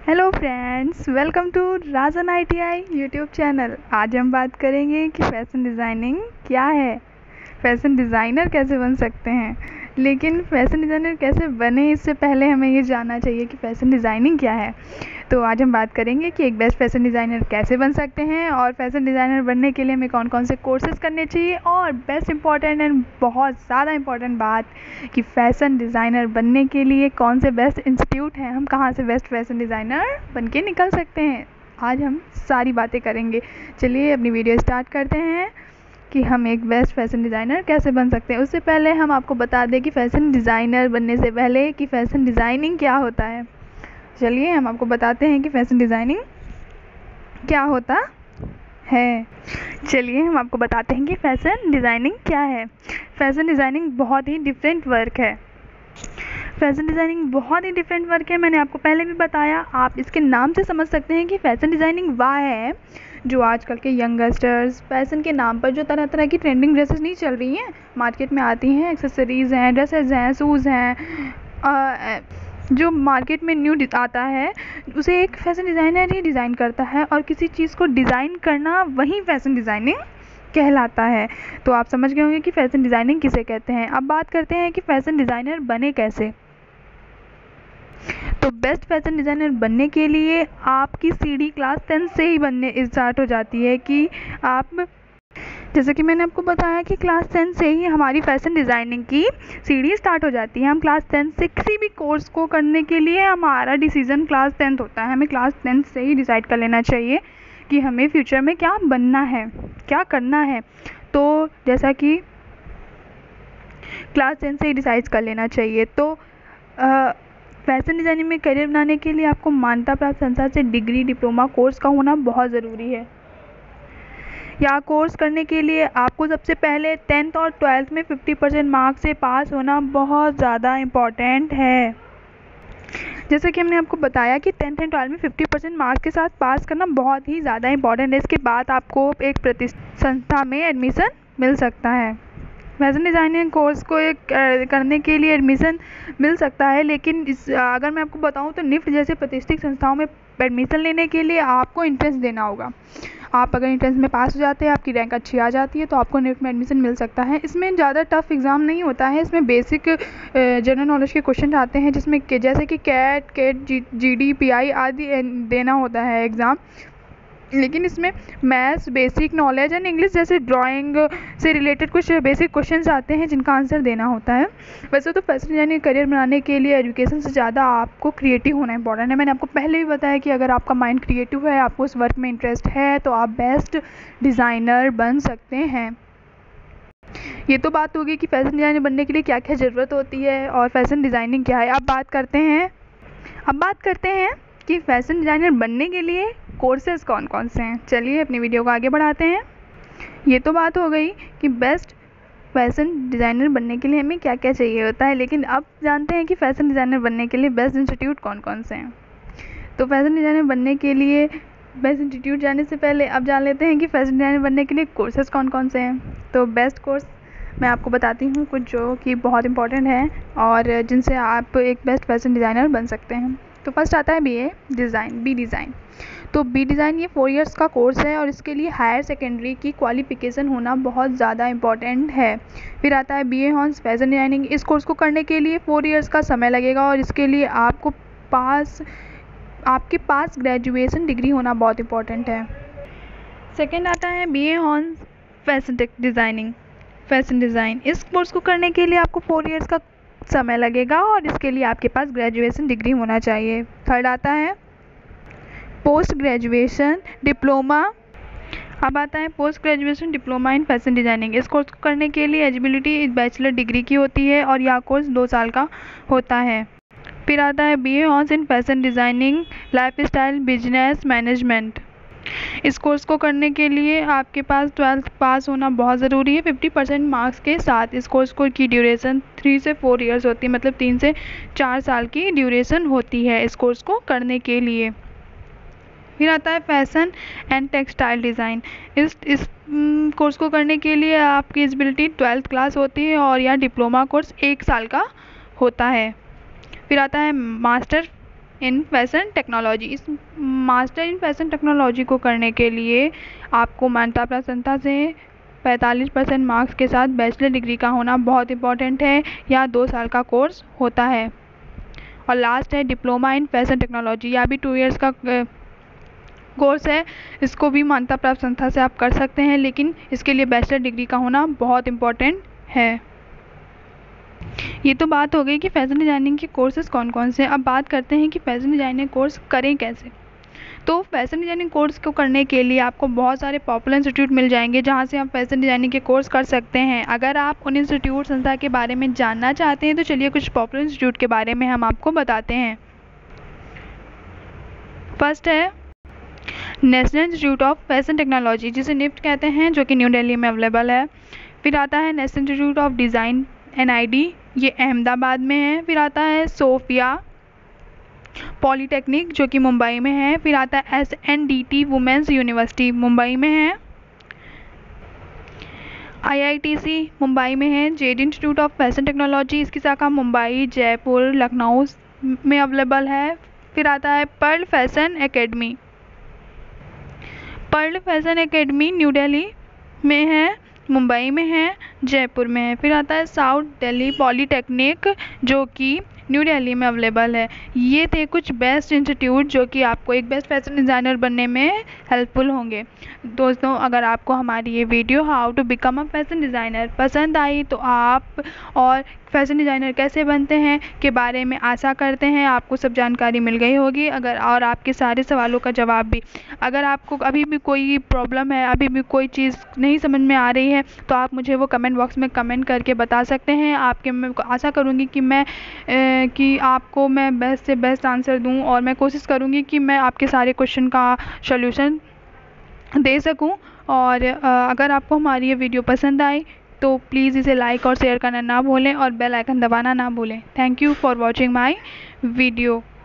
Hello friends, welcome to Rajan ITI YouTube channel. आज हम बात करेंगे कि फ़ैशन डिज़ाइनिंग क्या है, फ़ैशन डिज़ाइनर कैसे बन सकते हैं। लेकिन फ़ैशन डिज़ाइनर कैसे बने इससे पहले हमें ये जानना चाहिए कि फ़ैशन डिज़ाइनिंग क्या है। तो आज हम बात करेंगे कि एक बेस्ट फ़ैशन डिज़ाइनर कैसे बन सकते हैं और फ़ैशन डिज़ाइनर बनने के लिए हमें कौन कौन से कोर्सेज़ करने चाहिए, और बेस्ट इम्पॉर्टेंट एंड बहुत ज़्यादा इम्पॉर्टेंट बात कि फ़ैशन डिज़ाइनर बनने के लिए कौन से बेस्ट इंस्टीट्यूट हैं, हम कहाँ से बेस्ट फ़ैशन डिज़ाइनर बन के निकल सकते हैं। आज हम सारी बातें करेंगे। चलिए अपनी वीडियो स्टार्ट करते हैं कि हम एक बेस्ट फ़ैशन डिज़ाइनर कैसे बन सकते हैं। उससे पहले हम आपको बता दें कि फ़ैशन डिज़ाइनर बनने से पहले कि फ़ैशन डिज़ाइनिंग क्या होता है। चलिए हम आपको बताते हैं कि फ़ैशन डिज़ाइनिंग क्या होता है। चलिए हम आपको बताते हैं कि फ़ैशन डिज़ाइनिंग क्या है। फ़ैशन डिज़ाइनिंग बहुत ही डिफरेंट वर्क है। फ़ैशन डिज़ाइनिंग बहुत ही डिफरेंट वर्क है। मैंने आपको पहले भी बताया, आप इसके नाम से समझ सकते हैं कि फ़ैशन डिज़ाइनिंग वह है जो आजकल के यंगस्टर्स फ़ैशन के नाम पर जो तरह तरह की ट्रेंडिंग ड्रेसेस नहीं चल रही हैं, मार्केट में आती हैं, एक्सेसरीज़ हैं, ड्रेसेस हैं, शूज़ हैं, जो मार्केट में न्यू आता है उसे एक फ़ैशन डिज़ाइनर ही डिज़ाइन करता है, और किसी चीज़ को डिज़ाइन करना वही फ़ैशन डिज़ाइनिंग कहलाता है। तो आप समझ गए होंगे कि फ़ैशन डिज़ाइनिंग किसे कहते हैं। अब बात करते हैं कि फ़ैशन डिज़ाइनर बने कैसे। तो बेस्ट फ़ैशन डिज़ाइनर बनने के लिए आपकी सीढ़ी क्लास 10 से ही बनने स्टार्ट हो जाती है। कि आप, जैसे कि मैंने आपको बताया कि क्लास 10 से ही हमारी फ़ैशन डिज़ाइनिंग की सीढ़ी स्टार्ट हो जाती है। हम क्लास 10 से किसी भी कोर्स को करने के लिए हमारा डिसीज़न क्लास 10 होता है। हमें क्लास 10 से ही डिसाइड कर लेना चाहिए कि हमें फ्यूचर में क्या बनना है, क्या करना है। तो जैसा कि क्लास 10 से ही डिसाइड कर लेना चाहिए। तो फ़ैशन डिज़ाइनिंग में करियर बनाने के लिए आपको मान्यता प्राप्त संस्था से डिग्री, डिप्लोमा कोर्स का होना बहुत ज़रूरी है। या कोर्स करने के लिए आपको सबसे पहले 10th और 12th में 50% मार्क्स से पास होना बहुत ज़्यादा इम्पॉर्टेंट है। जैसे कि हमने आपको बताया कि 10th एंड 12th में 50% मार्क्स के साथ पास करना बहुत ही ज़्यादा इम्पॉर्टेंट है। इसके बाद आपको एक प्रतिष्ठित संस्था में एडमिशन मिल सकता है। फ़ैशन डिज़ाइनिंग कोर्स को करने के लिए एडमिशन मिल सकता है, लेकिन अगर मैं आपको बताऊं तो निफ्ट जैसे प्रतिष्ठित संस्थाओं में एडमिशन लेने के लिए आपको एंट्रेंस देना होगा। आप अगर एंट्रेंस में पास हो जाते हैं, आपकी रैंक अच्छी आ जाती है, तो आपको निफ्ट में एडमिशन मिल सकता है। इसमें ज़्यादा टफ एग्ज़ाम नहीं होता है। इसमें बेसिक जनरल नॉलेज के क्वेश्चन आते हैं, जिसमें जैसे कि कैट GD PI आदि देना होता है एग्ज़ाम। लेकिन इसमें maths, basic knowledge and English जैसे ड्राइंग से रिलेटेड कुछ बेसिक क्वेश्चंस आते हैं जिनका आंसर देना होता है। वैसे तो फ़ैशन डिज़ाइनिंग करियर बनाने के लिए एजुकेशन से ज़्यादा आपको क्रिएटिव होना इंपॉर्टेंट है। मैंने आपको पहले भी बताया कि अगर आपका माइंड क्रिएटिव है, आपको उस वर्क में इंटरेस्ट है, तो आप बेस्ट डिज़ाइनर बन सकते हैं। ये तो बात होगी कि फ़ैशन डिज़ाइनर बनने के लिए क्या क्या ज़रूरत होती है और फ़ैशन डिज़ाइनिंग क्या है। अब बात करते हैं कि फ़ैशन डिज़ाइनर बनने के लिए कोर्सेज़ कौन कौन से हैं। चलिए अपनी वीडियो को आगे बढ़ाते हैं। ये तो बात हो गई कि बेस्ट फ़ैशन डिज़ाइनर बनने के लिए हमें क्या क्या चाहिए होता है, लेकिन अब जानते हैं कि फ़ैशन डिज़ाइनर बनने के लिए बेस्ट इंस्टीट्यूट कौन कौन से हैं। तो फ़ैशन डिज़ाइनर बनने के लिए बेस्ट इंस्टीट्यूट जाने से पहले अब जान लेते हैं कि फ़ैशन डिज़ाइनर बनने के लिए कोर्सेज़ कौन कौन से हैं। तो बेस्ट कोर्स मैं आपको बताती हूँ कुछ जो कि बहुत इंपॉर्टेंट हैं और जिनसे आप एक बेस्ट फ़ैशन डिज़ाइनर बन सकते हैं। तो फर्स्ट आता है बी डिज़ाइन। तो बी डिज़ाइन ये 4 इयर्स का कोर्स है, और इसके लिए हायर सेकेंडरी की क्वालिफ़िकेशन होना बहुत ज़्यादा इम्पॉर्टेंट है। फिर आता है BA हॉन्स फ़ैशन डिज़ाइनिंग। इस कोर्स को करने के लिए 4 इयर्स का समय लगेगा, और इसके लिए आपके पास ग्रेजुएशन डिग्री होना बहुत इम्पॉर्टेंट है। सेकेंड आता है BA हॉन्स फ़ैशन डिज़ाइन। इस कोर्स को करने के लिए आपको 4 इयर्स का समय लगेगा, और इसके लिए आपके पास ग्रेजुएशन डिग्री होना चाहिए। थर्ड आता है पोस्ट ग्रेजुएशन डिप्लोमा। अब आता है post graduation diploma in fashion designing. इस कोर्स को करने के लिए एलिजिबिलिटी बैचलर डिग्री की होती है, और यह कोर्स 2 साल का होता है। फिर आता है BA honours in fashion designing lifestyle business management. इस कोर्स को करने के लिए आपके पास 12th पास होना बहुत ज़रूरी है 50% मार्क्स के साथ। इस कोर्स की ड्यूरेशन 3 से 4 इयर्स होती है, मतलब 3 से 4 साल की ड्यूरेशन होती है इस कोर्स को करने के लिए। फिर आता है फैशन एंड टेक्सटाइल डिज़ाइन। इस कोर्स को करने के लिए आपकी एलिजिबिलिटी 12th क्लास होती है, और यह डिप्लोमा कोर्स 1 साल का होता है। फिर आता है मास्टर इन फैशन टेक्नोलॉजी। इस मास्टर इन फैशन टेक्नोलॉजी को करने के लिए आपको मान्यता प्राप्त संस्था से 45% मार्क्स के साथ बैचलर डिग्री का होना बहुत इंपॉर्टेंट है। यह 2 साल का कोर्स होता है। और लास्ट है डिप्लोमा इन फैशन टेक्नोलॉजी। यह भी 2 इयर्स का कोर्स है। इसको भी मान्यता प्राप्त संस्था से आप कर सकते हैं, लेकिन इसके लिए बैचलर डिग्री का होना बहुत इम्पॉर्टेंट है। ये तो बात हो गई कि फैशन डिज़ाइनिंग के कोर्सेज़ कौन कौन से हैं। अब बात करते हैं कि फैशन डिज़ाइनिंग कोर्स करें कैसे। तो फैशन डिज़ाइनिंग कोर्स को करने के लिए आपको बहुत सारे पॉपुलर इंस्टीट्यूट मिल जाएंगे जहाँ से आप फैशन डिज़ाइनिंग के कोर्स कर सकते हैं। अगर आप उन इंस्टीट्यूट संस्था के बारे में जानना चाहते हैं तो चलिए कुछ पॉपुलर इंस्टीट्यूट के बारे में हम आपको बताते हैं। फर्स्ट है national institute of fashion technology, जिसे निफ्ट कहते हैं, जो कि न्यू दिल्ली में अवेलेबल है। फिर आता है national institute of design NID, ये अहमदाबाद में है। फिर आता है सोफिया पॉलीटेक्निक, जो कि मुंबई में है। फिर आता है SNDT वुमेंस यूनिवर्सिटी, मुंबई में है। IITC मुंबई में है। JD institute of fashion technology, इसकी शाखा मुंबई, जयपुर, लखनऊ में अवेलेबल है। फिर आता है pearl fashion academy. Pearl fashion academy new Delhi में है, मुंबई में है, जयपुर में है। फिर आता है साउथ दिल्ली पॉलीटेक्निक, जो कि न्यू दिल्ली में अवेलेबल है। ये थे कुछ बेस्ट इंस्टीट्यूट जो कि आपको एक बेस्ट फैशन डिज़ाइनर बनने में हेल्पफुल होंगे। दोस्तों, अगर आपको हमारी ये video how to become a fashion designer पसंद आई तो आप और फैशन डिज़ाइनर कैसे बनते हैं के बारे में आशा करते हैं आपको सब जानकारी मिल गई होगी। अगर और आपके सारे सवालों का जवाब भी, अगर आपको अभी भी कोई प्रॉब्लम है, अभी भी कोई चीज़ नहीं समझ में आ रही है, तो आप मुझे वो कमेंट बॉक्स में कमेंट करके बता सकते हैं। मैं आशा करूँगी कि आपको मैं बेस्ट से बेस्ट आंसर दूं, और मैं कोशिश करूँगी कि मैं आपके सारे क्वेश्चन का सॉल्यूशन दे सकूं। और अगर आपको हमारी ये वीडियो पसंद आई तो प्लीज़ इसे लाइक और शेयर करना ना भूलें और बेल आइकन दबाना ना भूलें। Thank you for watching my video.